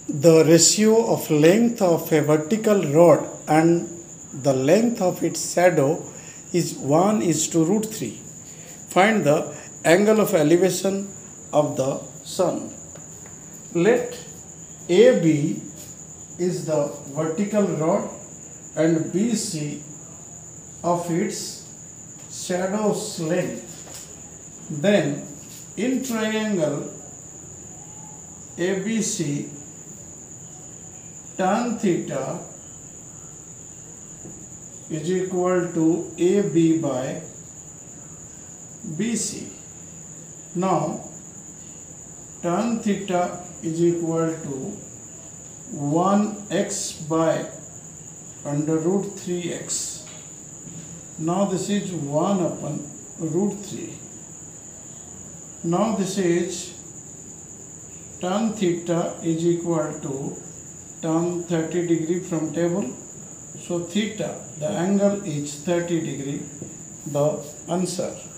The ratio of length of a vertical rod and the length of its shadow is 1 is to root 3. Find the angle of elevation of the sun. Let AB is the vertical rod and BC of its shadow's length. Then in triangle ABC, tan theta is equal to AB by BC. Now tan theta is equal to 1x by under root 3x. Now this is 1 upon root 3. Now this is tan theta is equal to tan 30 degree from table. So theta, the angle is 30 degree, the answer.